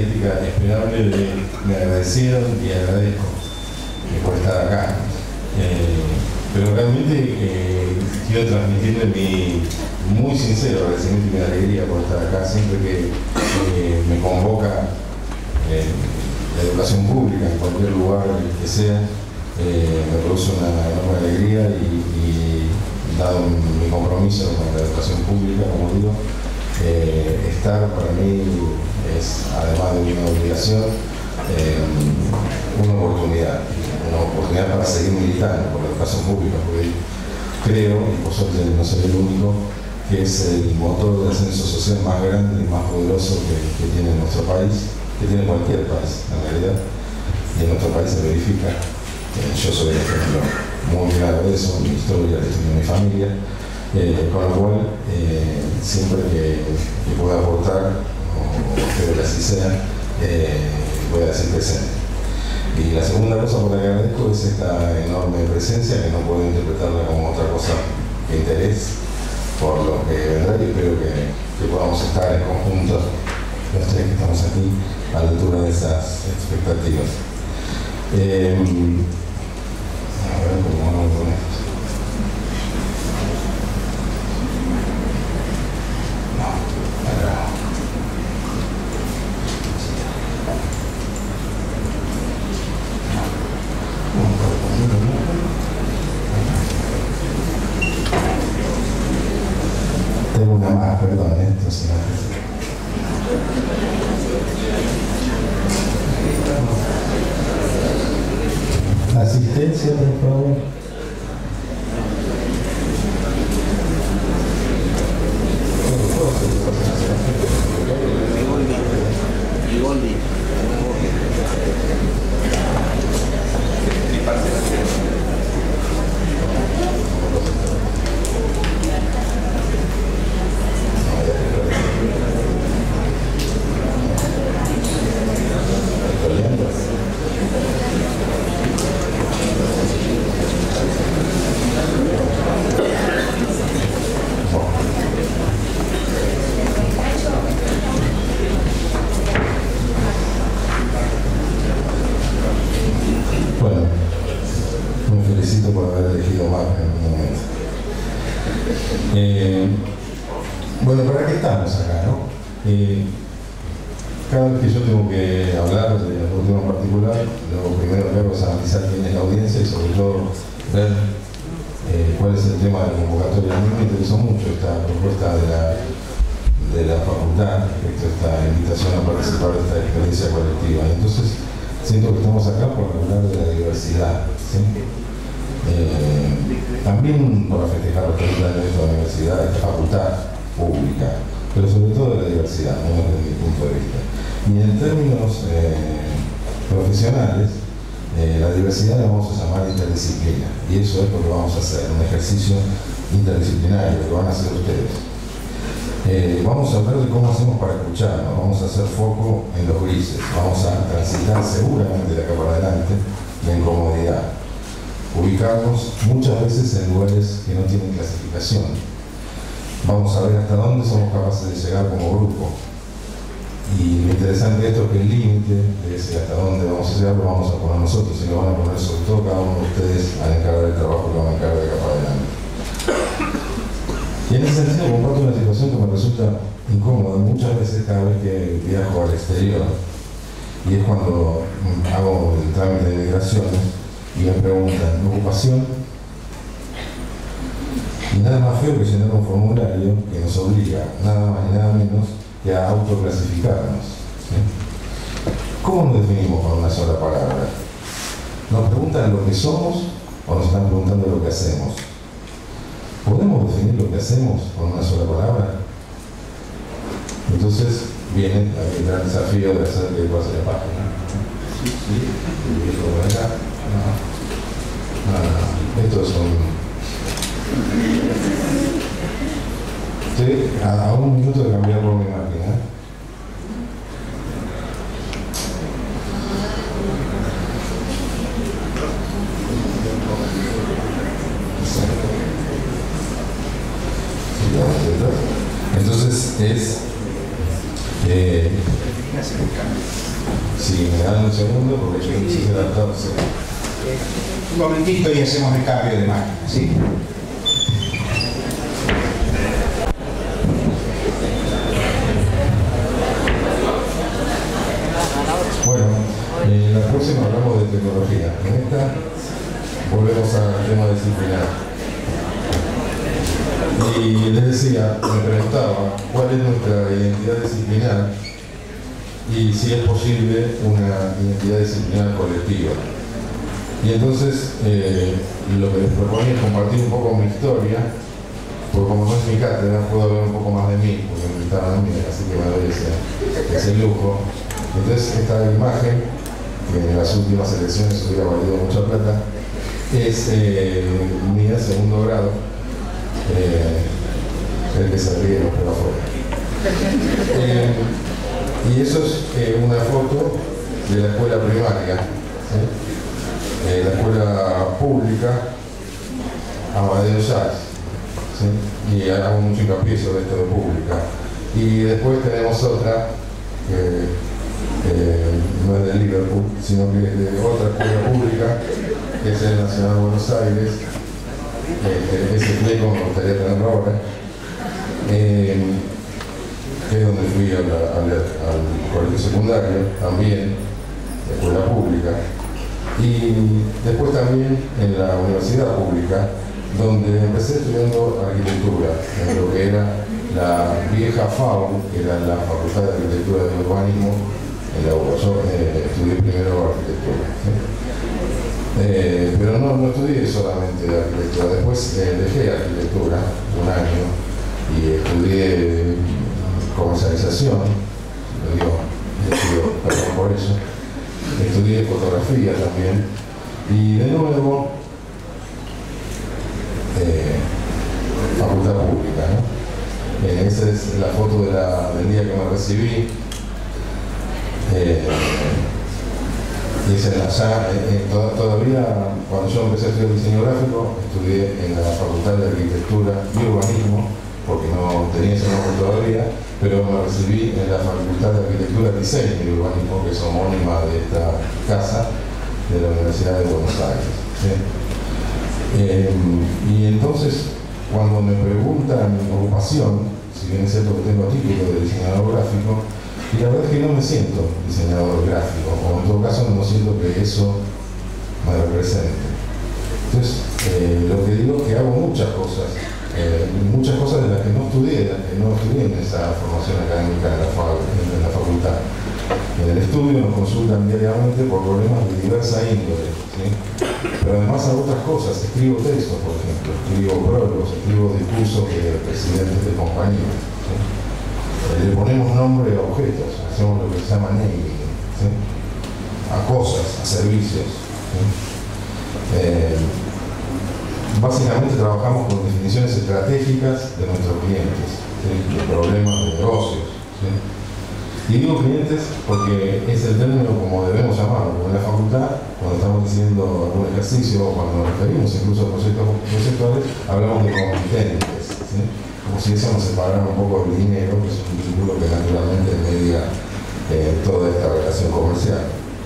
característica esperable de me agradecieron y agradezco por estar acá. Pero realmente quiero transmitirle mi muy sincero agradecimiento y mi alegría por estar acá. Siempre que me convoca la educación pública en cualquier lugar que sea, me produce una enorme alegría y dado mi compromiso con la educación pública, como digo, estar para mí es, además de una obligación, una oportunidad para seguir militando por la educación pública, porque creo, y por suerte no soy el único, que es el motor de ascenso social más grande y más poderoso que tiene nuestro país, que tiene cualquier país en realidad, y en nuestro país se verifica. Yo soy el ejemplo muy claro de eso, mi historia, la historia de mi familia, con lo cual siempre que pueda aportar, o espero que así sea, voy a decir presente. Y la segunda cosa por la que agradezco es esta enorme presencia, que no puedo interpretarla como otra cosa que interés por lo que vendrá, y espero que podamos estar en conjunto, los tres que estamos aquí, a la altura de esas expectativas. A ver cómo vamos con esto. Tengo una más, perdón, entonces. Asistencia, por favor. Bueno, ¿para qué estamos acá, no? Cada vez que yo tengo que hablar de algún tema en particular, lo primero que hago es analizar quién es la audiencia y sobre todo ver cuál es el tema de la convocatoria. A mí me interesó mucho esta propuesta de la facultad respecto a esta invitación a participar de esta experiencia colectiva. Y entonces siento que estamos acá por hablar de la diversidad, ¿sí? También para festejar los 30 años de esta universidad, de esta facultad pública, pero sobre todo de la diversidad, ¿no? Desde mi punto de vista. Y en términos profesionales, la diversidad la vamos a llamar interdisciplina, y eso es lo que vamos a hacer, un ejercicio interdisciplinario que van a hacer ustedes. Vamos a hablar de cómo hacemos para escucharnos, vamos a hacer foco en los grises, vamos a transitar seguramente de acá para adelante la incomodidad, ubicarnos muchas veces en lugares que no tienen clasificación. Vamos a ver hasta dónde somos capaces de llegar como grupo. Y lo interesante de esto es que el límite de ese hasta dónde vamos a llegar lo vamos a poner nosotros, y lo van a poner sobre todo cada uno de ustedes al encargar el trabajo que van a encargar de acá para adelante. Y en ese sentido comparto una situación que me resulta incómoda muchas veces cada vez que viajo al exterior, y es cuando hago el trámite de migraciones y me preguntan ocupación, y nada más feo que llenar un formulario que nos obliga nada más y nada menos que a autoclasificarnos, ¿sí? ¿Cómo nos definimos con una sola palabra? ¿Nos preguntan lo que somos o nos están preguntando lo que hacemos? ¿Podemos definir lo que hacemos con una sola palabra? Entonces viene el gran desafío de hacer que pase la página. Sí, por acá. No. Estos son... Sí, a un minuto de cambiar por mi máquina. Entonces es hacer el cambio. Si me dan un segundo, porque yo quise adaptarse. Un momentito y hacemos el cambio de máquina, ¿sí? Bueno, en la próxima hablamos de tecnología. En esta volvemos al tema disciplinar. Y les decía, me preguntaba cuál es nuestra identidad disciplinar y si es posible una identidad disciplinar colectiva. Y entonces lo que les proponía es compartir un poco mi historia, porque como no es mi cátedra, puedo hablar un poco más de mí, porque me invitaron a mí, así que me doy ese lujo. Entonces esta imagen, que en las últimas elecciones hubiera valido mucha plata, es mía, segundo grado, el que se ríe pero afuera. Y eso es una foto de la escuela primaria, ¿sí? La escuela pública Amadeo Sachs, ¿sí? Y hago mucho hincapié sobre esto de pública. Y después tenemos otra no es de Liverpool, sino que es de otra escuela pública, que es el Nacional de Buenos Aires. Ese fleco me gustaría tenerlo ahora, que es donde fui al colegio secundario, también, escuela pública, y después también en la universidad pública, donde empecé estudiando arquitectura, en lo que era la vieja FAU, que era la Facultad de Arquitectura y Urbanismo, en la UBA. Yo estudié primero arquitectura, ¿sí? Pero no estudié solamente arquitectura, después dejé arquitectura un año y estudié comercialización, perdón por eso, estudié fotografía también y de nuevo facultad pública, ¿no? Esa es la foto del día que me recibí. Todavía cuando yo empecé a estudiar diseño gráfico, estudié en la Facultad de Arquitectura y Urbanismo, porque no tenía ese nombre todavía, pero me recibí en la Facultad de Arquitectura, Diseño y Urbanismo, que es homónima de esta casa de la Universidad de Buenos Aires, ¿sí? Y entonces, cuando me preguntan mi ocupación, si bien es cierto que tengo título de diseñador gráfico, y la verdad es que no me siento diseñador gráfico, o en todo caso no siento que eso me represente. Entonces, lo que digo es que hago muchas cosas de las que no estudié en esa formación académica en la facultad. En el estudio nos consultan diariamente por problemas de diversa índole, ¿sí? Pero además hago otras cosas, escribo textos, por ejemplo, escribo prólogos, escribo discursos de presidentes de compañías, ¿sí? Le ponemos nombre a objetos, hacemos lo que se llama naming, ¿sí? A cosas, a servicios, ¿sí? Básicamente trabajamos con definiciones estratégicas de nuestros clientes, ¿sí? De problemas de negocios, ¿sí? Y digo clientes porque es el término como debemos llamarlo, porque en la facultad, cuando estamos haciendo algún ejercicio o cuando nos referimos incluso a proyectos conceptuales, hablamos de comitentes, ¿sí? Como si eso nos separara un poco del dinero, que es un vínculo que naturalmente media toda esta relación comercial.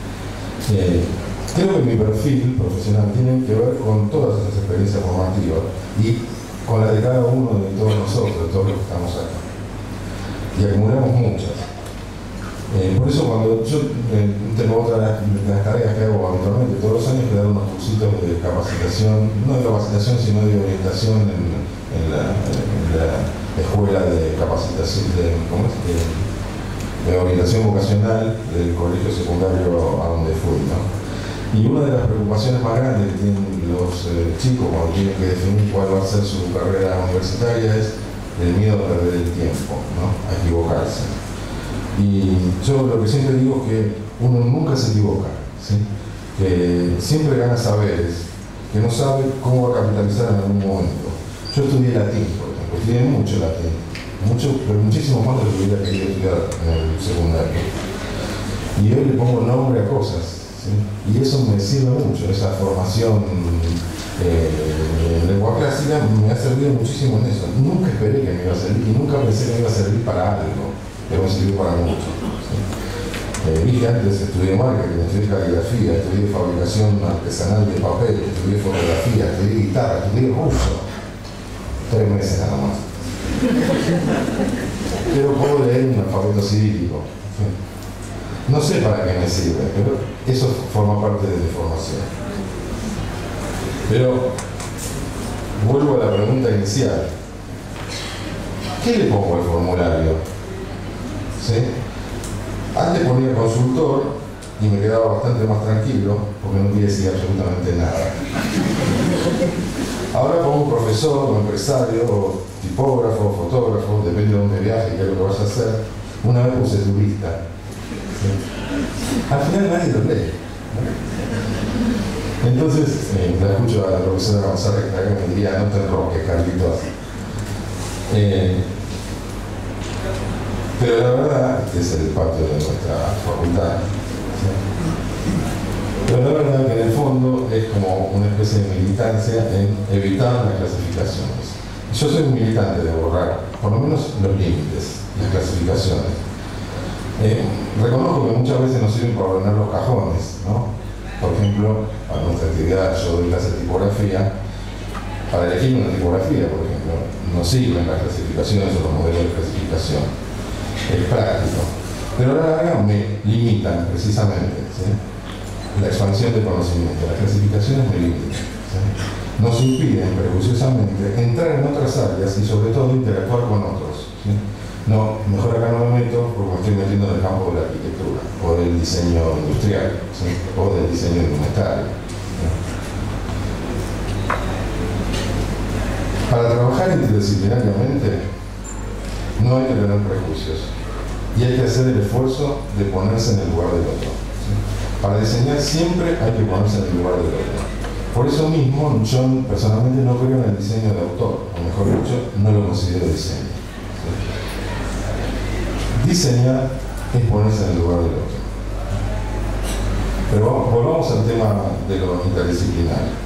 Creo que mi perfil profesional tiene que ver con todas esas experiencias formativas y con la de cada uno de todos nosotros, de todos los que estamos acá. Y acumulamos muchas. Por eso cuando yo tengo otra de las tareas que hago habitualmente todos los años, que dar unos cursitos de capacitación, no de capacitación sino de orientación en la escuela de capacitación de orientación vocacional del colegio secundario a donde fui, ¿no? Y una de las preocupaciones más grandes que tienen los chicos cuando tienen que definir cuál va a ser su carrera universitaria es el miedo a perder el tiempo, ¿no? A equivocarse. Y yo lo que siempre digo es que uno nunca se equivoca, ¿sí? Que siempre gana saberes, que no sabe cómo va a capitalizar en algún momento. Yo estudié latín, por ejemplo, estudié mucho latín, pero muchísimo más de lo que hubiera querido estudiar en el secundario. Y hoy le pongo nombre a cosas, ¿sí? Y eso me sirve mucho, esa formación en lengua clásica me ha servido muchísimo en eso. Nunca esperé que me iba a servir y nunca pensé que me iba a servir para algo, pero me sirvió para mucho, ¿sí? Dije antes, estudié marketing, estudié caligrafía, estudié fabricación artesanal de papel, estudié fotografía, estudié guitarra, estudié ruso. 3 meses nada más. Pero puedo leer un alfabeto cirílico. No sé para qué me sirve, pero eso forma parte de mi formación. Pero vuelvo a la pregunta inicial. ¿Qué le pongo al formulario? ¿Sí? Antes ponía consultor y me quedaba bastante más tranquilo porque no quería decir absolutamente nada. Ahora pongo profesor o empresario o tipógrafo o fotógrafo, depende de dónde viaje y qué es lo que vas a hacer. Una vez puse turista. ¿Sí? Al final nadie lo lee. Entonces, la escucho a la profesora González que me diría, no te enroques, Carlitos. Pero la verdad, este es el patio de nuestra facultad. ¿Sí? Pero la verdad que en el fondo es como una especie de militancia en evitar las clasificaciones. Yo soy un militante de borrar, por lo menos los límites, las clasificaciones. Reconozco que muchas veces nos sirven para ordenar los cajones, ¿no? Por ejemplo, a nuestra actividad, yo doy clase de tipografía. Para elegir una tipografía, por ejemplo, nos sirven las clasificaciones o los modelos de clasificación. Es práctico. Pero a la larga me limitan precisamente, ¿sí? La expansión del conocimiento. Las clasificaciones me limitan, ¿sí? Nos impiden prejuiciosamente entrar en otras áreas y sobre todo interactuar con otros, ¿sí? No, mejor acá no me meto porque me estoy metiendo en el campo de la arquitectura o del diseño industrial, ¿sí? O del diseño indumentario, ¿sí? Para trabajar interdisciplinariamente no hay que tener prejuicios y hay que hacer el esfuerzo de ponerse en el lugar del otro, ¿sí? Para diseñar siempre hay que ponerse en el lugar del otro. Por eso mismo yo personalmente no creo en el diseño de autor, o mejor dicho, no lo considero diseño, ¿sí? Diseñar es ponerse en el lugar del otro. Pero volvamos al tema de lo interdisciplinario.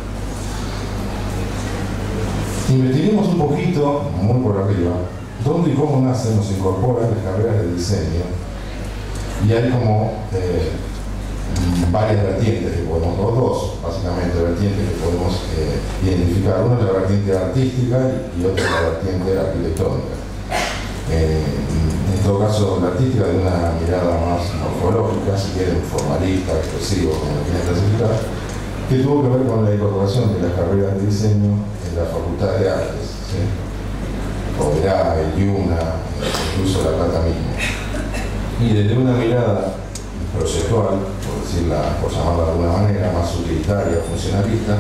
Investiguemos un poquito, muy por arriba, dónde y cómo nacen, nos incorporan las carreras de diseño. Y hay como varias vertientes que podemos, o dos básicamente vertientes que podemos identificar. Una es la vertiente artística y otra es la vertiente arquitectónica. En todo caso, la artística de una mirada más morfológica, si quieren formalista, expresivo, como lo quieren clasificar, que tuvo que ver con la incorporación de las carreras de diseño en la Facultad de Artes, ¿sí? Oberá, el IUNA, incluso La Plata mismo. Y desde una mirada proyectual, por llamarla de alguna manera, más utilitaria, funcionalista,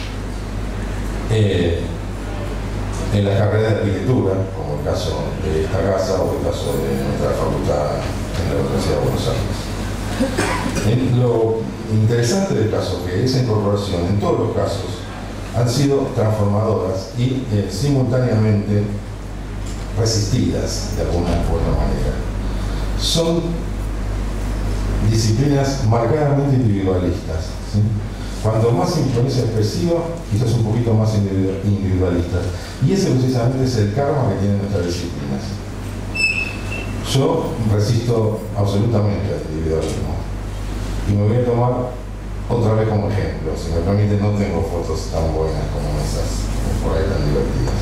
en la carrera de arquitectura, como el caso de esta casa o el caso de nuestra facultad en la Universidad de Buenos Aires. Lo interesante del caso es que esa incorporación en todos los casos han sido transformadoras y simultáneamente resistidas de alguna u otra manera. Son disciplinas marcadamente individualistas, ¿sí? Cuanto más influencia expresiva, quizás un poquito más individualistas. Y ese precisamente es el karma que tienen nuestras disciplinas. Yo resisto absolutamente al individualismo. Y me voy a tomar otra vez como ejemplo. Si me permite, no tengo fotos tan buenas como esas, por ahí tan divertidas.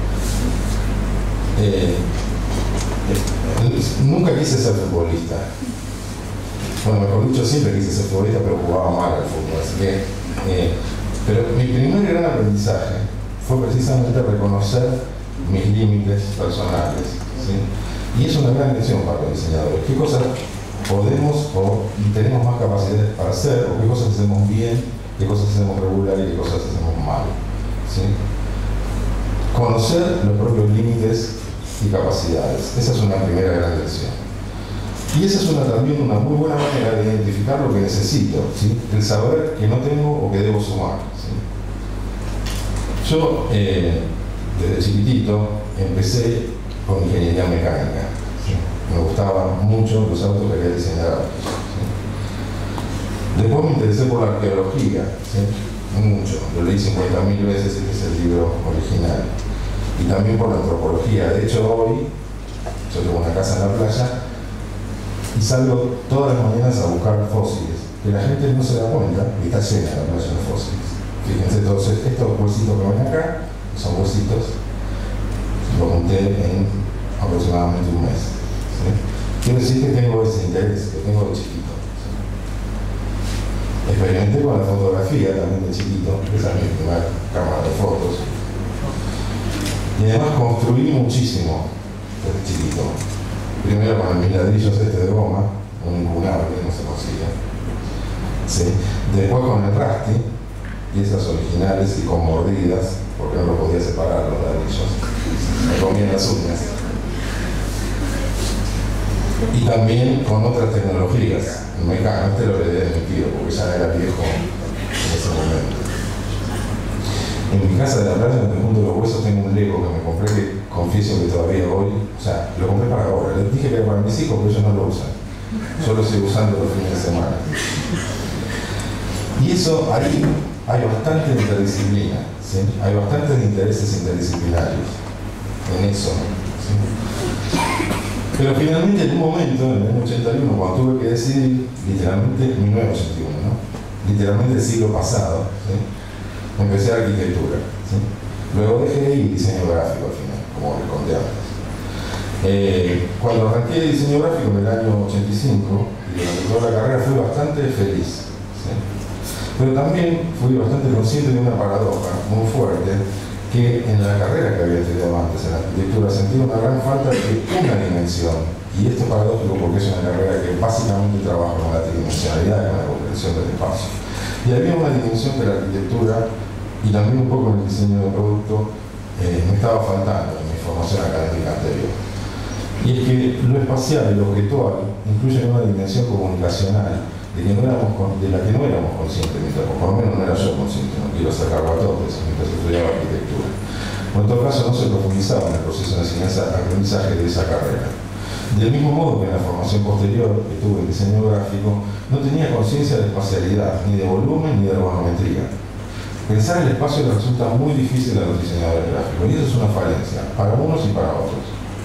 Nunca quise ser futbolista. Bueno, mejor dicho, siempre quise ser futbolista, pero jugaba mal al fútbol. Así que, pero mi primer gran aprendizaje fue precisamente reconocer mis límites personales, ¿sí? Y es una gran lección para los diseñadores. ¿Qué cosas podemos o tenemos más capacidades para hacer, o qué cosas hacemos bien, qué cosas hacemos regular y qué cosas hacemos mal, ¿sí? Conocer los propios límites y capacidades. Esa es una primera gran lección. Y esa es también una muy buena manera de identificar lo que necesito, ¿sí? El saber que no tengo o que debo sumar, ¿sí? Yo, desde chiquitito, empecé con ingeniería mecánica, ¿sí? Me gustaban mucho los autos, quería diseñar autos, ¿sí? Después me interesé por la arqueología, ¿sí? Mucho, lo leí 50.000 veces, este es el libro original. Y también por la antropología. De hecho, hoy, yo tengo una casa en la playa, y salgo todas las mañanas a buscar fósiles, que la gente no se da cuenta y está llena la playa de fósiles. Fíjense, entonces, estos huesitos que ven acá son huesitos, lo junté en aproximadamente un mes. ¿Sí? Quiero decir que tengo ese interés, que tengo de chiquito. ¿Sí? Experimenté con la fotografía también de chiquito, esa es mi primera cámara de fotos. Y además construí muchísimo desde chiquito. Primero con mis ladrillos de goma, un incunable que no se consigue. ¿Sí? Después con el Rasti, piezas originales y con mordidas, porque no lo podía separar los ladrillos. Me comían las uñas. Y también con otras tecnologías. El Mecano, lo heredé de mi tío, porque ya era viejo en ese momento. En mi casa de la playa, donde junto los huesos, tengo un Lego que me compré, que confieso que todavía hoy, o sea, lo compré para ahora. Les dije que era para mis hijos, pero ellos no lo usan. Yo lo estoy usando los fines de semana. Y eso, ahí hay bastante interdisciplina, ¿sí? Hay bastantes intereses interdisciplinarios en eso, ¿sí? Pero finalmente, en un momento, en el año 81, cuando tuve que decidir, literalmente, 1981, ¿no? Literalmente el siglo pasado, ¿sí? Empecé arquitectura, ¿sí? Luego dejé y diseño gráfico al final, como les conté antes. Cuando arranqué el diseño gráfico en el año 85, y durante toda la carrera fui bastante feliz, ¿sí? Pero también fui bastante consciente de una paradoja muy fuerte, que en la carrera que había tenido antes en la arquitectura sentía una gran falta de una dimensión. Y esto es paradójico porque es una carrera que básicamente trabaja con la tridimensionalidad, con la comprensión del espacio. Y había una dimensión de la arquitectura y también un poco en el diseño del producto me estaba faltando en mi formación académica anterior. Y es que lo espacial y lo objetual incluyen una dimensión comunicacional de la que no éramos conscientes, por lo menos no era yo consciente, no quiero sacar batotes mientras estudiaba arquitectura. En todo caso, no se profundizaba en el proceso de enseñanza-aprendizaje de esa carrera. Del mismo modo que en la formación posterior que tuve en diseño gráfico, no tenía conciencia de espacialidad, ni de volumen, ni de ergonometría. Pensar el espacio le resulta muy difícil a los diseñadores gráficos, y eso es una falencia, para unos y para otros.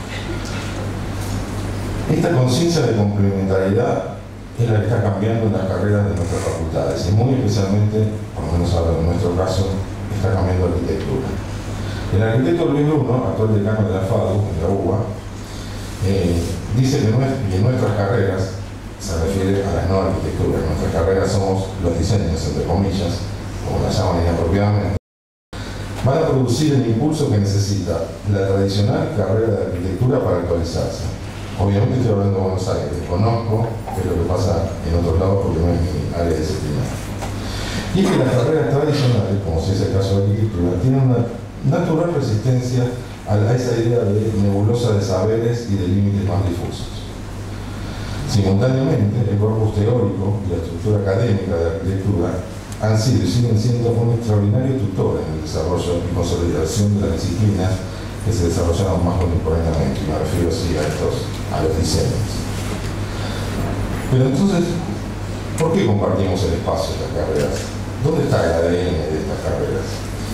Esta conciencia de complementariedad es la que está cambiando en las carreras de nuestras facultades, y muy especialmente, por lo menos ahora en nuestro caso, está cambiando arquitectura. El arquitecto Luis Bruno, actual decano de la FADU, en la UBA, dice que en nuestras carreras, se refiere a las no arquitecturas, en nuestras carreras somos los diseños, entre comillas, como la llaman inapropiadamente, van a producir el impulso que necesita la tradicional carrera de arquitectura para actualizarse. Obviamente estoy hablando de Buenos Aires, conozco qué es lo que pasa en otros lados porque no es mi área disciplinar. Y es que las carreras tradicionales, como si es el caso de arquitectura, tienen una natural resistencia a esa idea de nebulosa de saberes y de límites más difusos. Simultáneamente, el corpus teórico y la estructura académica de la arquitectura han sido y siguen siendo un extraordinario tutor en el desarrollo y consolidación de las disciplinas que se desarrollaron más contemporáneamente, y me refiero así a los diseños. Pero entonces, ¿por qué compartimos el espacio de estas carreras? ¿Dónde está el ADN de estas carreras?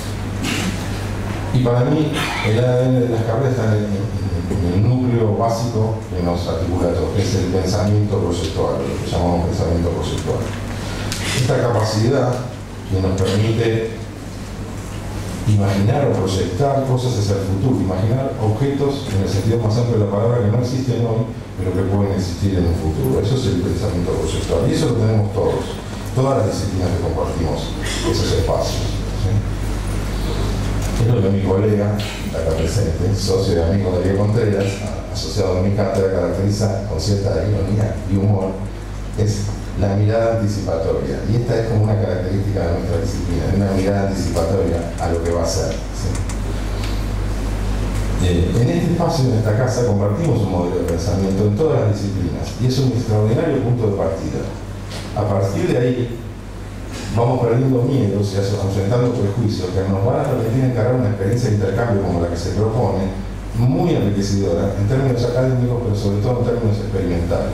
Y para mí, el ADN de las carreras está en el núcleo básico que nos articula todo, que es el pensamiento proyectual, lo que llamamos pensamiento proyectual. Esta capacidad que nos permite imaginar o proyectar cosas hacia el futuro, imaginar objetos en el sentido más amplio de la palabra que no existen hoy, pero que pueden existir en el futuro. Eso es el pensamiento proyectual. Y eso lo tenemos todos, todas las disciplinas que compartimos esos espacios. ¿Sí? Es lo que mi colega, acá presente, socio y amigo Darío Contreras, asociado a mi cátedra, caracteriza con cierta ironía y humor, es la mirada anticipatoria. Y esta es como una característica de nuestra disciplina, una mirada anticipatoria a lo que va a ser. ¿Sí? En este espacio, en esta casa, compartimos un modelo de pensamiento en todas las disciplinas y es un extraordinario punto de partida. A partir de ahí, vamos perdiendo miedos y enfrentando prejuicios que nos van a permitir encarar una experiencia de intercambio como la que se propone, muy enriquecedora en términos académicos, pero sobre todo en términos experimentales.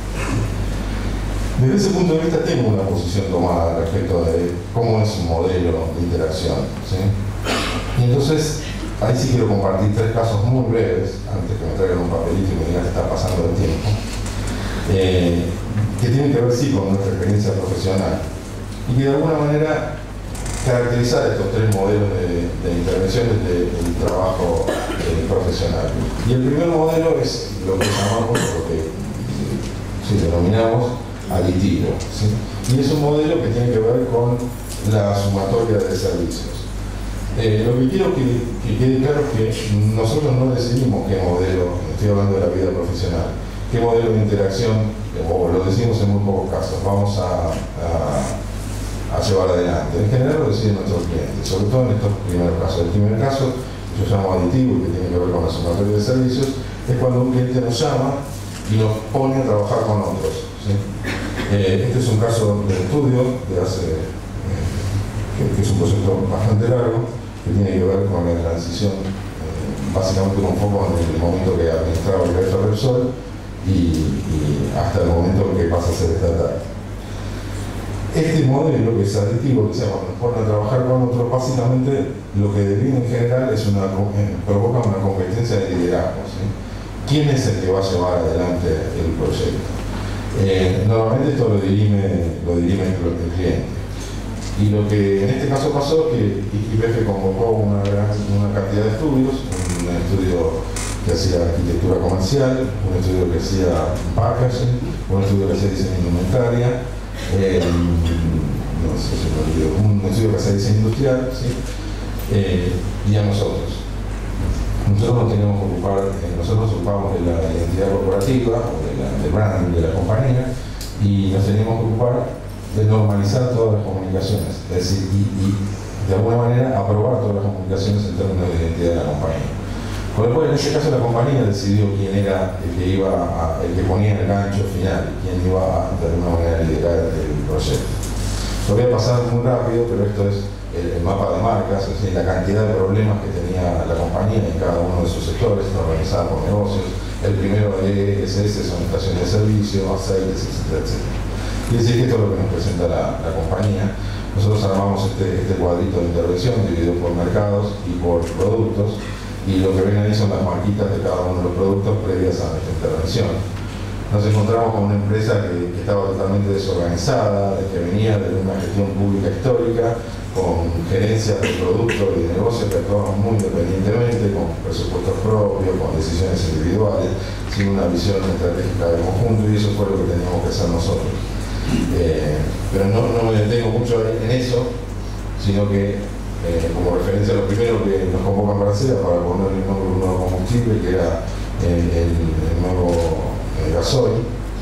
Desde ese punto de vista tengo una posición tomada respecto de cómo es un modelo de interacción. ¿Sí? Y entonces, ahí sí quiero compartir 3 casos muy breves, antes que me traigan un papelito y me digan que está pasando el tiempo, que tienen que ver sí con nuestra experiencia profesional y que de alguna manera caracterizar estos tres modelos de intervención desde el trabajo profesional. Y el primer modelo es lo que llamamos, lo que denominamos aditivo, ¿sí? Y es un modelo que tiene que ver con la sumatoria de servicios. Lo que quiero que quede claro es que nosotros no decidimos qué modelo, estoy hablando de la vida profesional, qué modelo de interacción, o lo decimos en muy pocos casos, vamos a llevar adelante. En general lo deciden nuestros clientes, sobre todo en estos primeros casos. El primer caso, que yo llamo aditivo y que tiene que ver con la sumatoria de servicios, es cuando un cliente nos llama y nos pone a trabajar con otros, ¿sí? Este es un caso de estudio de hace, que es un proyecto bastante largo, que tiene que ver con la transición, básicamente con foco en el momento que administraba el Gaeta Repsol y hasta el momento que pasa a ser estatal. Este modelo, que es aditivo, que se llama, nos pone a trabajar con otros, básicamente lo que define en general es provoca una competencia de liderazgo, ¿sí? ¿Quién es el que va a llevar adelante el proyecto? Normalmente esto lo dirime el cliente. Y lo que en este caso pasó es que YPF convocó una cantidad de estudios, un estudio que hacía arquitectura comercial, un estudio que hacía packaging, un estudio que hacía diseño de indumentaria, un estudio que hacía diseño industrial, ¿sí? Y a nosotros. Nosotros nos teníamos que ocupar, nosotros nos ocupamos de la identidad corporativa, o del branding de la compañía, y nos teníamos que ocupar de normalizar todas las comunicaciones, es decir, y de alguna manera aprobar todas las comunicaciones en términos de identidad de la compañía. Con lo cual, en este caso, la compañía decidió quién era el que ponía el gancho final, quién iba a, de alguna manera, liderar el proyecto. Lo voy a pasar muy rápido, pero esto es el mapa de marcas, es decir, la cantidad de problemas que tenía la compañía en cada uno de sus sectores, está organizada por negocios. El primero de ESS son estaciones de servicio, aceites, etcétera, etcétera. Quiere decir que esto es lo que nos presenta la compañía. Nosotros armamos este cuadrito de intervención dividido por mercados y por productos, y lo que ven ahí son las marquitas de cada uno de los productos previas a nuestra intervención. Nos encontramos con una empresa que estaba totalmente desorganizada, que venía de una gestión pública histórica, con gerencias de productos y de negocios que actuaban muy independientemente, con presupuestos propios, con decisiones individuales, sin una visión estratégica de conjunto, y eso fue lo que teníamos que hacer nosotros. Pero no me detengo mucho en eso, sino que como referencia a lo primero que nos convocan para hacer, para poner el nombre de un nuevo combustible, que era el nuevo gasoil,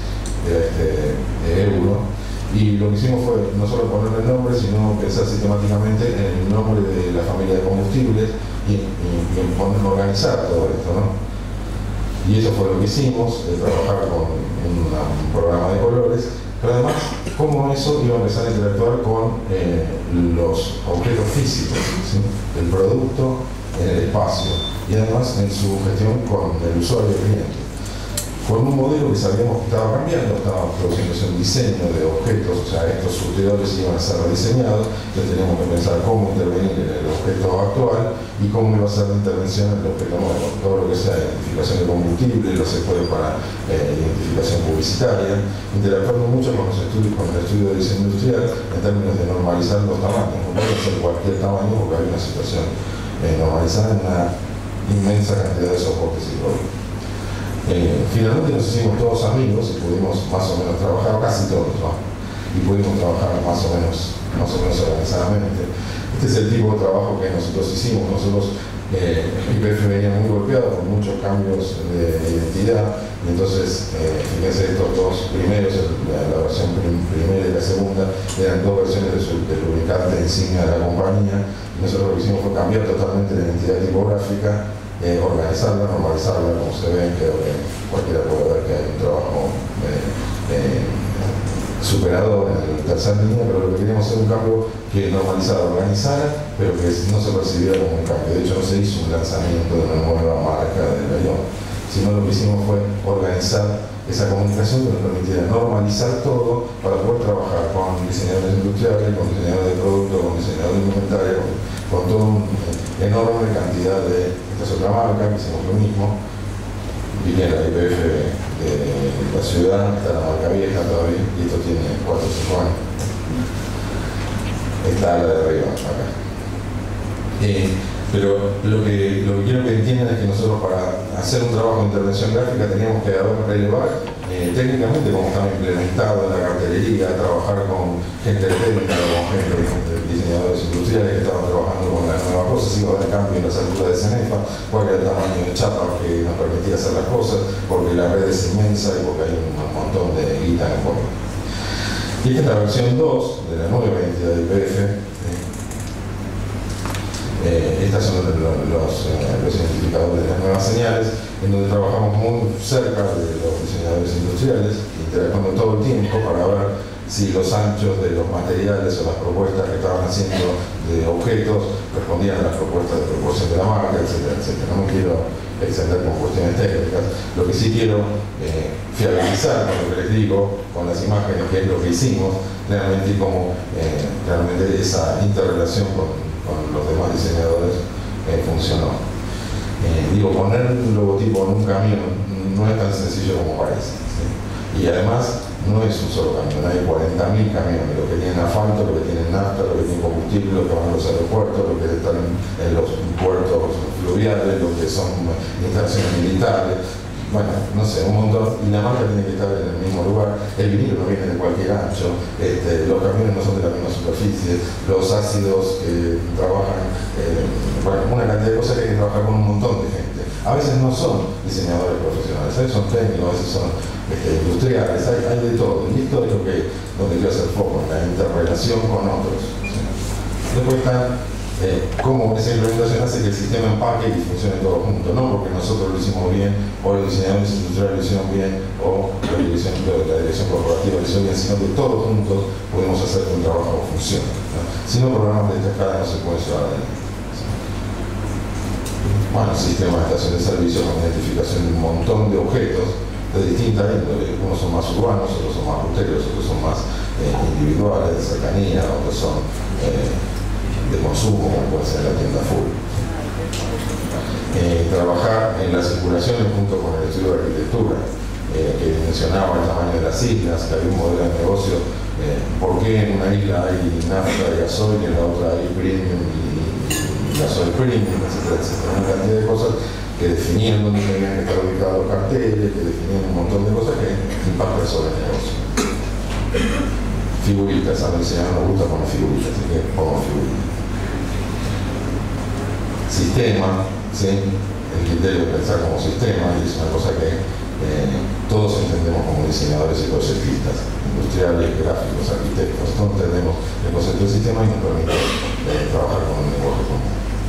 de euro. Y lo que hicimos fue no solo ponerle el nombre, sino pensar sistemáticamente en el nombre de la familia de combustibles y en organizar todo esto, ¿no? Y eso fue lo que hicimos, trabajar con un programa de colores, pero además cómo eso iba a empezar a interactuar con los objetos físicos, ¿sí? El producto en el espacio y además en su gestión con el usuario y el cliente. Con un modelo que sabíamos que estaba cambiando, estaba produciéndose un diseño de objetos, o sea, estos surtidores iban a ser rediseñados, entonces teníamos que pensar cómo intervenir en el objeto actual y cómo iba a ser la intervención en el objeto nuevo. Todo lo que sea identificación de combustible, los sectores para identificación publicitaria, interactuando mucho con los estudios, con el estudio de diseño industrial en términos de normalizar los tamaños. No puede ser cualquier tamaño porque hay una situación normalizada en una inmensa cantidad de soportes y productos. Finalmente nos hicimos todos amigos y pudimos más o menos trabajar, casi todos, ¿no? Y pudimos trabajar más o menos organizadamente. Este es el tipo de trabajo que nosotros hicimos. Nosotros, YPF venía muy golpeado con muchos cambios de identidad, y entonces, fíjense, estos dos primeros, la versión primera y la segunda, eran dos versiones del lubricante insignia de la compañía. Nosotros lo que hicimos fue cambiar totalmente la identidad tipográfica, organizarla, normalizarla, como se ven, creo que cualquiera puede ver que hay un trabajo superador en el tercer línea, pero lo que queríamos hacer un cambio que normalizara, organizara, pero que no se percibiera como un cambio. De hecho, no se hizo un lanzamiento de una nueva marca del avión, sino lo que hicimos fue organizar esa comunicación que nos permitiera normalizar todo para poder trabajar con diseñadores industriales, con diseñadores de productos, con diseñadores de inventario, con toda una enorme cantidad de... Esta es otra marca, que hicimos lo mismo, viniera YPF de la ciudad, está la marca vieja todavía, y esto tiene 4 o 5 años. Está la de arriba, acá. Pero lo que quiero que entiendan es que nosotros para hacer un trabajo de intervención gráfica teníamos que relevar técnicamente cómo estaba implementado en la cartelería, trabajar con gente técnica, con gente, diseñadores industriales que estaban trabajando con las nuevas cosas, si iba a haber cambio en las alturas de Cenefa, cuál era el tamaño de chapa que nos permitía hacer las cosas, porque la red es inmensa y porque hay un montón de guita en el juego. Y esta es la versión 2 de la nueva identidad de IPF. Estas son los identificadores de las nuevas señales, en donde trabajamos muy cerca de los diseñadores industriales, interactuando todo el tiempo para ver si los anchos de los materiales o las propuestas que estaban haciendo de objetos respondían a las propuestas de proporción de la marca, etcétera, etcétera. No me quiero extender con cuestiones técnicas, lo que sí quiero fiabilizar con lo que les digo, con las imágenes, que es lo que hicimos realmente, y cómo realmente esa interrelación con los demás diseñadores funcionó. Poner un logotipo en un camión no es tan sencillo como parece, ¿sí? Y además no es un solo camión, hay 40.000 camiones, los que tienen asfalto, los que tienen nafta, los que tienen combustible, los que van a los aeropuertos, los que están en los puertos fluviales, los que son instalaciones militares. Bueno, no sé, un montón, y la marca tiene que estar en el mismo lugar, el vinilo no viene de cualquier ancho, los camiones no son de la misma superficie, los ácidos que trabajan, bueno, una cantidad de cosas que hay que trabajar con un montón de gente. A veces no son diseñadores profesionales, a veces son técnicos, a veces son industriales, hay de todo, y esto es donde quiero hacer foco, en la interrelación con otros. ¿Sí? Después están cómo esa implementación hace que el sistema empaque y funcione todo junto, no porque nosotros lo hicimos bien, o los diseñadores industriales lo hicieron bien, o la dirección corporativa lo hizo bien, sino que todos juntos podemos hacer que un trabajo funcione, ¿no? Si no, programas de esta escala no se pueden llevar adelante. Bueno, sistema de estación de servicio con identificación de un montón de objetos de distinta índole, unos son más urbanos, otros son más ruteros, otros son más individuales, de cercanía, otros son de consumo, como puede ser la tienda full. Trabajar en las circulaciones junto con el estudio de arquitectura, que mencionaba el tamaño de las islas, que había un modelo de negocio, por qué en una isla hay nafta y gasoil y en la otra hay premium y gasoil premium, etcétera, etcétera. Una cantidad de cosas que definían dónde tenían que estar ubicados los carteles, que definían un montón de cosas que impactan sobre el negocio. Figuritas, a los diseñadores nos gusta poner figuritas, así que pongo figuritas. Sistema, ¿sí? El criterio de pensar como sistema, y es una cosa que todos entendemos como diseñadores y conceptistas, industriales, gráficos, arquitectos, todos entendemos el concepto de sistema y nos permite trabajar con un lenguaje común.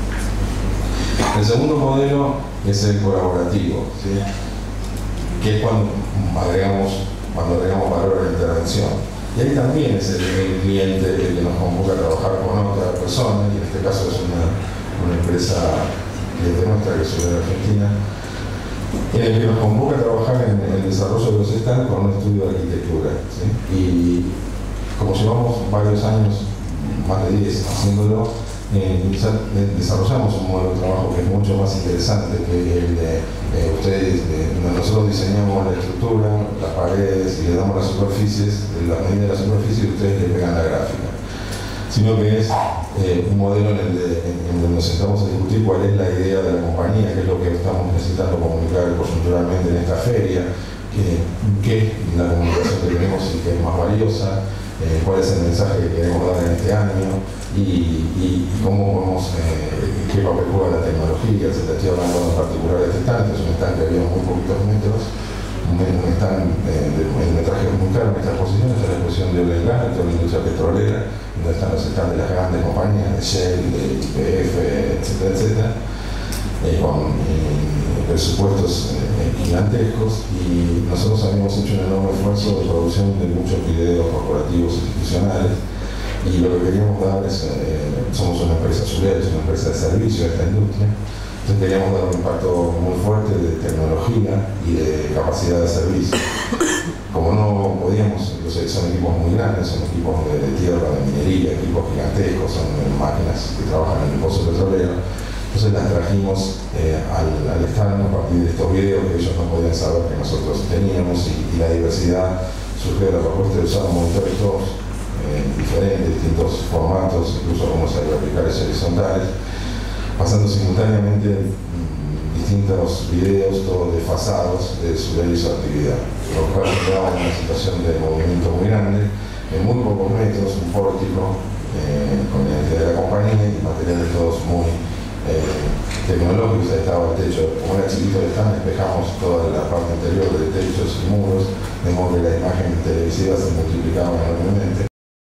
El segundo modelo es el colaborativo, ¿sí? Que es cuando agregamos valor a la intervención. Y ahí también es el cliente el que nos convoca a trabajar con otra persona, y en este caso es una empresa cliente nuestra que es de Argentina, en el que nos convoca a trabajar en el desarrollo de los stands con un estudio de arquitectura, ¿sí? Y como llevamos varios años, más de 10 haciéndolo, desarrollamos un modelo de trabajo que es mucho más interesante que el de nosotros diseñamos la estructura, las paredes y le damos las superficies, la medida de la superficie, y ustedes le pegan la gráfica, sino que es un modelo en el que nos sentamos a discutir cuál es la idea de la compañía, qué es lo que estamos necesitando comunicar coyunturalmente en esta feria, qué es la comunicación que tenemos y que es más valiosa, cuál es el mensaje que queremos dar en este año y cómo podemos, qué papel juega la tecnología, etc. Estoy hablando en particular de este stand, es un stand que había muy poquitos metros, un stand el metraje muy claro en esta exposición, es la exposición de oil and gas, de la industria petrolera, donde están los stands de las grandes compañías, de Shell, de YPF, etcétera, etcétera, con presupuestos gigantescos, y nosotros habíamos hecho un enorme esfuerzo de producción de muchos videos corporativos institucionales, y lo que queríamos dar es, somos una empresa social, es una empresa de servicio a esta industria, entonces queríamos dar un impacto muy fuerte de tecnología y de capacidad de servicio. Como no podíamos, son equipos muy grandes, son equipos de tierra, de minería, equipos gigantescos, son máquinas que trabajan en el pozo petrolero, entonces las trajimos al estar a partir de estos videos que ellos no podían saber que nosotros teníamos y la diversidad, surgió la propuesta de usar monitores todos diferentes, distintos formatos, incluso algunos verticales y horizontales, pasando simultáneamente distintos videos, todos desfasados de su ley y su actividad, lo cual generaba una situación de movimiento muy grande, en muy pocos metros, un pórtico con la identidad de la compañía y materiales todos muy tecnológicos. Ahí estaba el techo, como era chiquito el stand, despejamos toda la parte interior de techos y muros, de modo que la imagen televisiva se multiplicaba enormemente.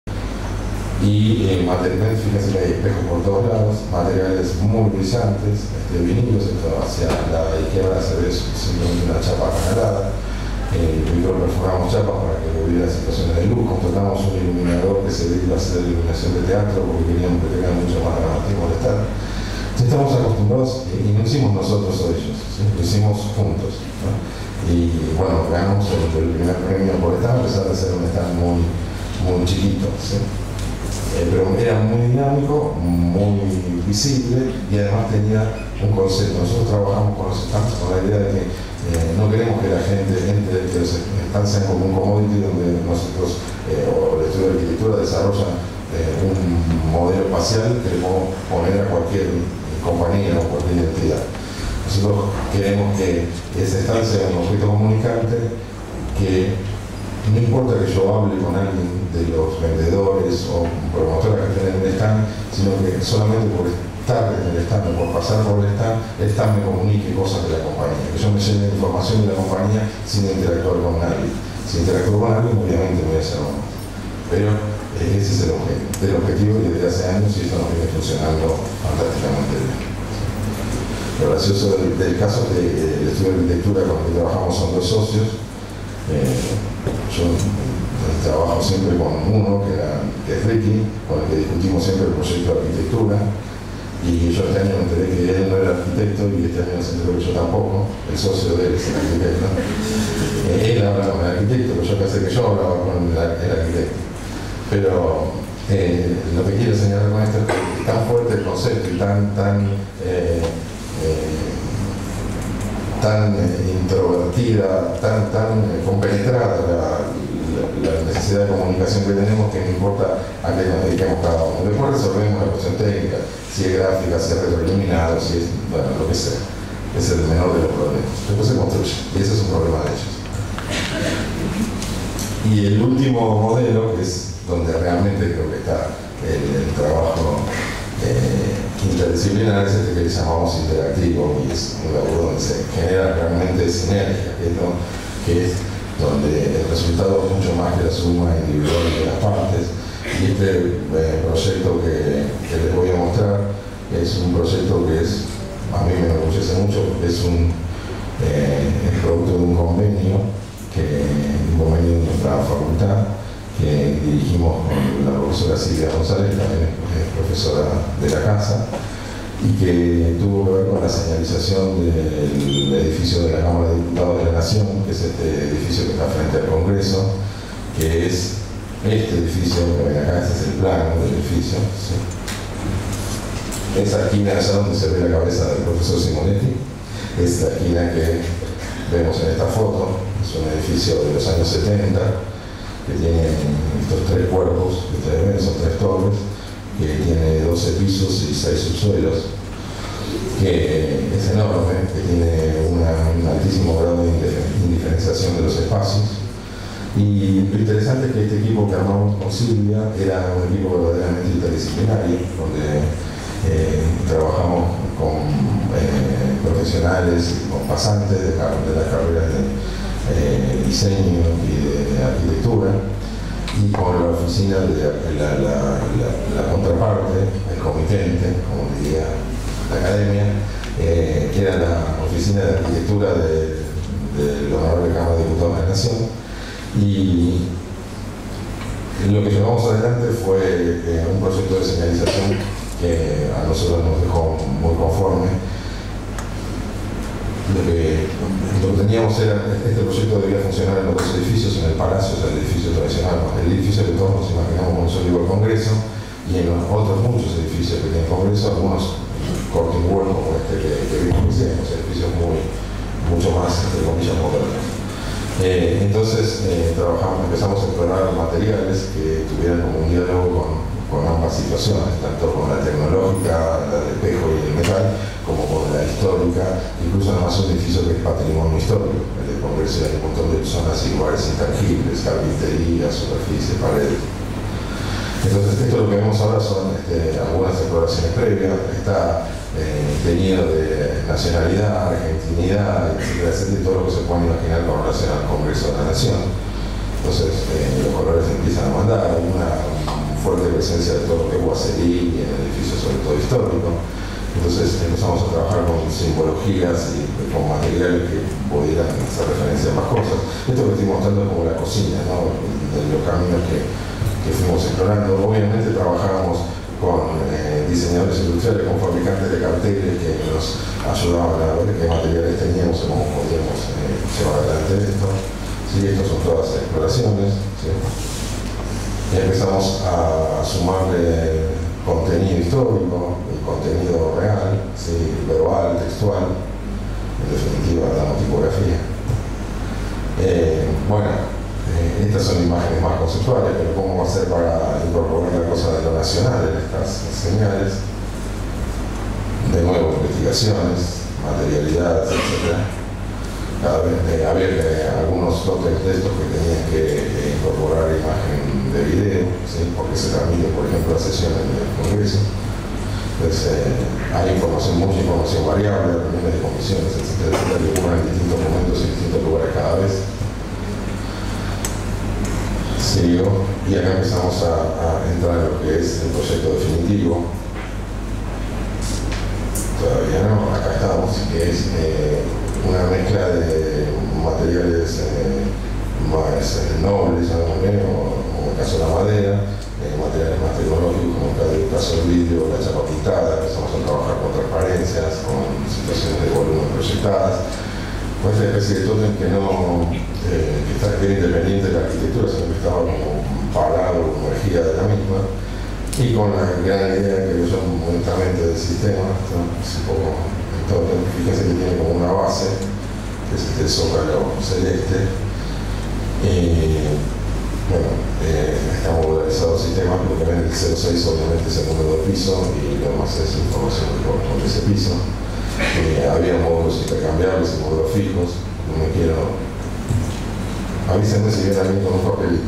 Y materiales, fíjense que hay espejos por todos lados, materiales muy brillantes, vinilos, esto hacia la izquierda se ve simplemente una chapa canalada. Perforamos chapas para que hubiera situaciones de luz, contratamos un iluminador que se dedica a hacer iluminación de teatro porque queríamos que tenga mucho más dramatismo de estar. Estamos acostumbrados, y no hicimos nosotros o ellos, ¿sí? Lo hicimos juntos, ¿no? Y bueno, ganamos el primer premio por stand, a pesar de ser un stand muy chiquito, ¿sí? Pero era muy dinámico, muy visible y además tenía un concepto. Nosotros trabajamos con los stands con la idea de que no queremos que la gente entre, que los stands sean como un commodity donde nosotros o el estudio de arquitectura desarrollan un modelo espacial que le podemos poner a cualquier compañía o cualquier identidad. Nosotros queremos que ese stand sea un objeto comunicante que no importa que yo hable con alguien de los vendedores o promotoras que tienen el stand, sino que solamente por estar en el stand o por pasar por el stand me comunique cosas de la compañía, que yo me lleve información de la compañía sin interactuar con nadie. Si interactúo con alguien, obviamente me voy a hacer más. Pero ese es el objetivo y desde hace años y esto nos viene funcionando fantásticamente bien. Lo gracioso del caso es que el estudio de arquitectura con el que trabajamos son dos socios. Yo trabajo siempre con uno que es Ricky, con el que discutimos siempre el proyecto de arquitectura, y yo este año me enteré que él no era arquitecto y este año se enteró que yo tampoco, el socio de él es el arquitecto. Él habla con el arquitecto, pero yo pensé que yo hablaba con el arquitecto. Pero lo que quiero señalar con esto es que es tan fuerte el concepto y tan introvertida, tan compenetrada la necesidad de comunicación que tenemos, que no importa a qué nos dediquemos cada uno. Después resolvemos la cuestión técnica, si es gráfica, si es retroiluminado, si es, bueno, lo que sea. Es el menor de los problemas. Después se construye, y ese es un problema de ellos. Y el último modelo, que es donde realmente creo que está el trabajo interdisciplinar, es este que le llamamos interactivo, y es un laburo donde se genera realmente sinergia, que es donde el resultado es mucho más que la suma individual de las partes. Y este proyecto que les voy a mostrar es un proyecto que a mí me enorgullece mucho, porque es el producto de un convenio de nuestra facultad, que dirigimos con la profesora Silvia González, también es profesora de la casa, y que tuvo que ver con la señalización del edificio de la Cámara de Diputados de la Nación, que es este edificio que está frente al Congreso, que es este edificio que ven acá. Este es el plano del edificio, ¿sí? Esa esquina allá donde se ve la cabeza del profesor Simonetti es la esquina que vemos en esta foto. Es un edificio de los años 70 que tiene estos tres cuerpos que ustedes ven, son tres torres, que tiene 12 pisos y 6 subsuelos, que es enorme, que tiene un altísimo grado de indiferenciación de los espacios. Y lo interesante es que este equipo que armamos con Silvia era un equipo verdaderamente interdisciplinario, donde trabajamos con profesionales y con pasantes de las carreras de diseño y de arquitectura, y con la oficina de la contraparte, el comitente, como diría la academia, que era la oficina de arquitectura del Honorable Cámara de Diputados de la Nación. Y lo que llevamos adelante fue un proyecto de señalización que a nosotros nos dejó muy conforme. Lo que teníamos era, este proyecto debía funcionar en los dos edificios, en el Palacio, o sea, el edificio tradicional, el edificio que todos nos imaginamos como solo igual Congreso, y en los otros muchos edificios que tienen Congreso, algunos Corte World como este que vimos recién, edificios mucho más, entre comillas, modernos. Entonces empezamos a explorar materiales que tuvieran como un diálogo con ambas situaciones, tanto con la tecnológica, la del espejo y el metal, como con la histórica, incluso además un edificio que es patrimonio histórico, el de Congreso, hay un montón de zonas y lugares intangibles, carpintería, superficie, paredes. Entonces esto lo que vemos ahora son algunas exploraciones previas, está teñido de nacionalidad, argentinidad, etcétera, etcétera, y todo lo que se puede imaginar con relación al Congreso de la Nación. Entonces los colores empiezan a mandar, hay una fuerte presencia de todo lo que es Guacerí en el edificio, sobre todo histórico. Entonces empezamos a trabajar con simbologías y con materiales que pudieran hacer referencia a más cosas. Esto que estoy mostrando es como la cocina, ¿no? De los caminos que fuimos explorando. Obviamente trabajábamos con diseñadores industriales, con fabricantes de carteles que nos ayudaban a ver qué materiales teníamos y cómo podíamos llevar adelante esto. Sí, estas son todas exploraciones. ¿Sí? Y empezamos a sumarle contenido histórico y contenido real, ¿sí? Verbal, textual, en definitiva la tipografía. Estas son imágenes más conceptuales, pero ¿cómo hacer para incorporar la cosa de lo nacional en estas señales? De nuevo, investigaciones, materialidades, etc. Cada vez había algunos tótems de estos que tenían que incorporar imagen de video, ¿sí? Porque se transmite, por ejemplo, la sesión en el Congreso. Entonces, hay mucha información variable, reuniones de comisiones, etcétera, que ocurren en distintos momentos y distintos lugares cada vez. Siguió, y acá empezamos a entrar en lo que es el proyecto definitivo. Todavía no, acá estamos, que es una mezcla de materiales más nobles, o en el caso de la madera, materiales más tecnológicos, como el caso del vidrio, la chapa pintada. Empezamos a trabajar con transparencias, con situaciones de volumen proyectadas, con esta especie de tótem que está bien independiente de la arquitectura, sino que estaba como parado, como energía de la misma, y con la gran idea que yo monetamente del sistema, ¿no? Es un poco el tótem, fíjense que tiene como una base, que es este zócalo celeste, y está modularizado el sistema, pero que ven el 06 obviamente es el número de piso y lo demás es información que corresponde a ese piso. Había módulos intercambiables y módulos fijos. No me quiero. Avísenme si vienen a mí con un papelito.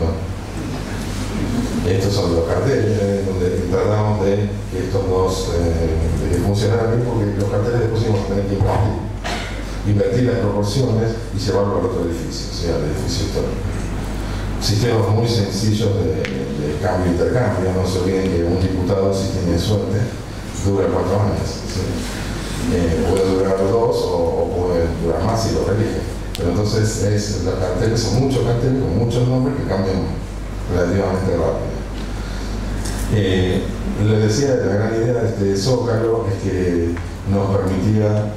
Estos son los carteles donde tratamos de que estos dos de que funcionaran bien, porque los carteles después íbamos a tener que invertir las proporciones y llevarlo al otro edificio, o sea, al edificio histórico. Sistemas muy sencillos de cambio-intercambio. No se olviden que un diputado, si tiene suerte, dura 4 años. ¿Sí? Puede durar 2 o puede durar más si lo relige. Pero entonces los carteles son muchos carteles con muchos nombres que cambian relativamente rápido. Les decía, la gran idea de este zócalo es que nos permitía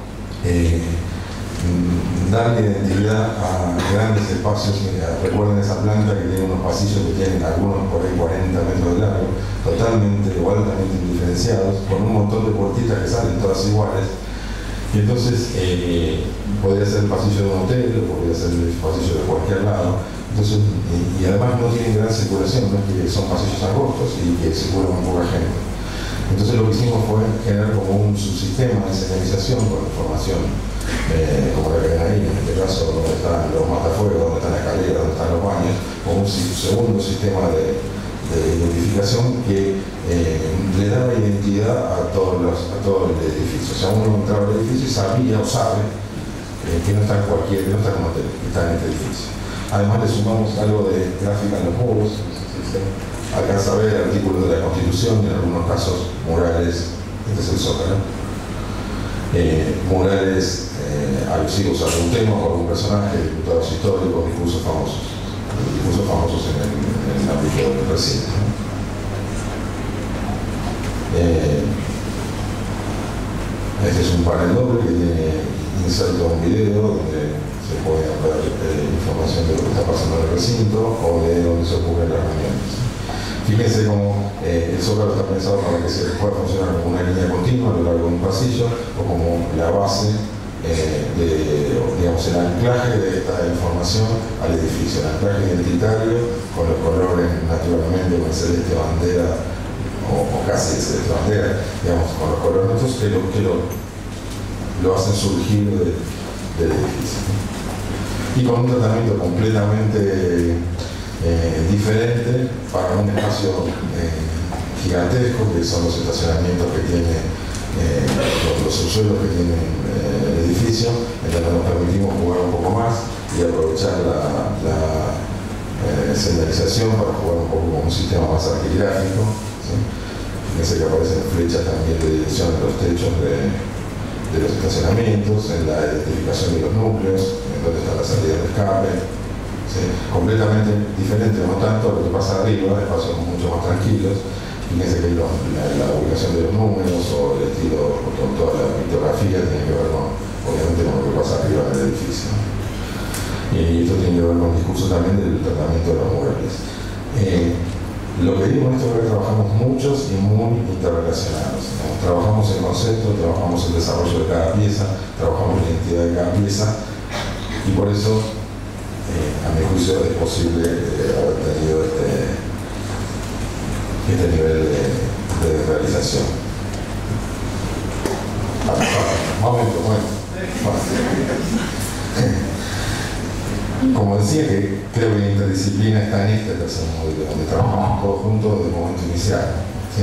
darle identidad a grandes espacios. Recuerden esa planta que tiene unos pasillos que tienen algunos por ahí 40 metros de largo, totalmente o altamente indiferenciados, con un montón de puertitas que salen todas iguales. Y entonces podría ser el pasillo de un hotel o podría ser el pasillo de cualquier lado. Entonces, y además no tienen gran circulación, no es que son pasillos angostos y que circulan muy poca gente. Entonces lo que hicimos fue generar como un subsistema de señalización con información, como la que ven ahí, en este caso donde están los matafuegos, donde están las escaleras, donde están los baños, con un segundo sistema de identificación que le daba identidad a todo el edificio. O sea, uno entraba al edificio y sabía o sabe que no está en cualquier, que no está en un hotel, que está en este edificio. Además le sumamos algo de gráfica en los muros. Alcanza a ver artículos de la Constitución y en algunos casos murales. Este es el zócalo. Murales alusivos a algún tema o algún personaje, diputados históricos, discursos famosos en el ámbito del recinto. Este es un panel doble que tiene inserto un video donde se puede ver información de lo que está pasando en el recinto o de donde se ocurren las reuniones. Fíjense cómo el Zócalo está pensado para que se pueda funcionar como una línea continua a lo largo de un pasillo o como la base digamos, el anclaje de esta información al edificio, el anclaje identitario con los colores, naturalmente, con el celeste bandera o casi el celeste bandera, digamos, con los colores nuestros que lo hacen surgir del edificio. Y con un tratamiento completamente diferente para un espacio gigantesco, que son los estacionamientos que tiene los subsuelos que tiene el edificio, en donde nos permitimos jugar un poco más y aprovechar la señalización para jugar un poco con un sistema más arquitráfico, ¿sí? Fíjense que aparecen flechas también de dirección en los techos de los estacionamientos, en la identificación de los núcleos, en donde está la salida de escape, ¿sí? Completamente diferente, no tanto a lo que pasa arriba, espacios mucho más tranquilos. Fíjense que la ubicación de los números o el estilo, con toda la pictografía, tiene que ver obviamente con lo que pasa arriba en el edificio. Y esto tiene que ver con el discurso también del tratamiento de los muebles. Lo que digo en esto es que trabajamos muchos y muy interrelacionados. Trabajamos el concepto, trabajamos el desarrollo de cada pieza, trabajamos la identidad de cada pieza, y por eso, a mi juicio, es posible haber tenido este nivel de realización. Momento. Como decía, que creo que la interdisciplina está en este tercer modelo, donde trabajamos todos juntos desde el momento inicial, ¿sí?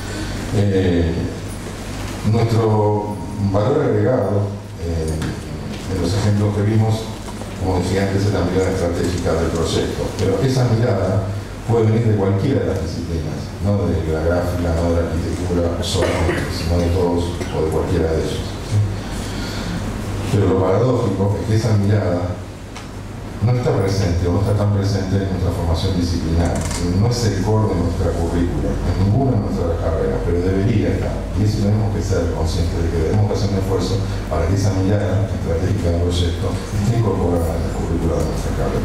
Nuestro valor agregado en los ejemplos que vimos, como decía antes, es la mirada estratégica del proyecto, pero esa mirada puede venir de cualquiera de las disciplinas, no de la gráfica, no de la arquitectura solamente, sino de todos o de cualquiera de ellos. Pero lo paradójico es que esa mirada no está presente o no está tan presente en nuestra formación disciplinar, no es el core de nuestra currícula, en ninguna de nuestras carreras, pero debería estar. Y eso tenemos que ser conscientes de que debemos hacer un esfuerzo para que esa mirada estratégica del proyecto esté incorporada en la currícula de nuestra carrera.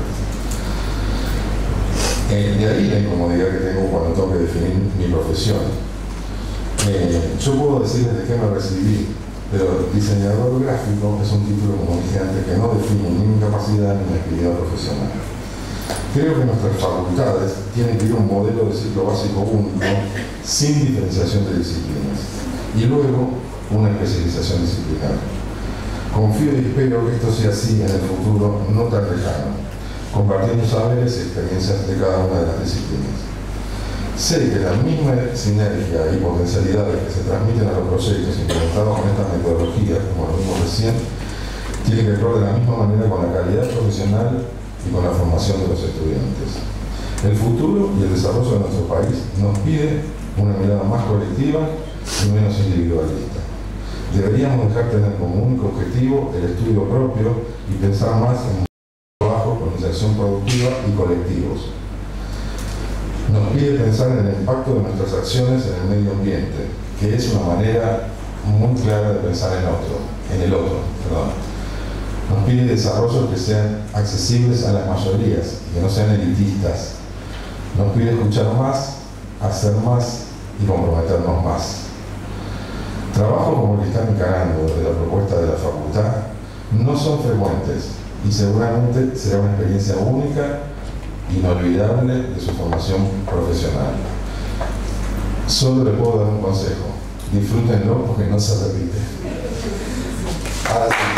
De ahí la incomodidad que tengo cuando tengo que definir mi profesión. Yo puedo decir desde qué me recibí, pero diseñador gráfico es un título, como dije antes, que no define ni mi capacidad ni mi actividad profesional. Creo que nuestras facultades tienen que ir a un modelo de ciclo básico único, sin diferenciación de disciplinas, y luego una especialización disciplinar. Confío y espero que esto sea así en el futuro no tan lejano, compartiendo saberes y experiencias de cada una de las disciplinas. Sé que la misma sinergia y potencialidades que se transmiten a los proyectos implementados con estas metodologías, como lo vimos recién, tienen que ver de la misma manera con la calidad profesional y con la formación de los estudiantes. El futuro y el desarrollo de nuestro país nos pide una mirada más colectiva y menos individualista. Deberíamos dejar tener como único objetivo el estudio propio y pensar más en trabajo con inserción productiva y colectivos. Nos pide pensar en el impacto de nuestras acciones en el medio ambiente, que es una manera muy clara de pensar en el otro. Nos pide desarrollos que sean accesibles a las mayorías y que no sean elitistas. Nos pide escuchar más, hacer más y comprometernos más. Trabajos como el que están encarando desde la propuesta de la facultad no son frecuentes y seguramente será una experiencia única, inolvidable de su formación profesional. Solo le puedo dar un consejo: disfrútenlo porque no se repite. Ahora sí.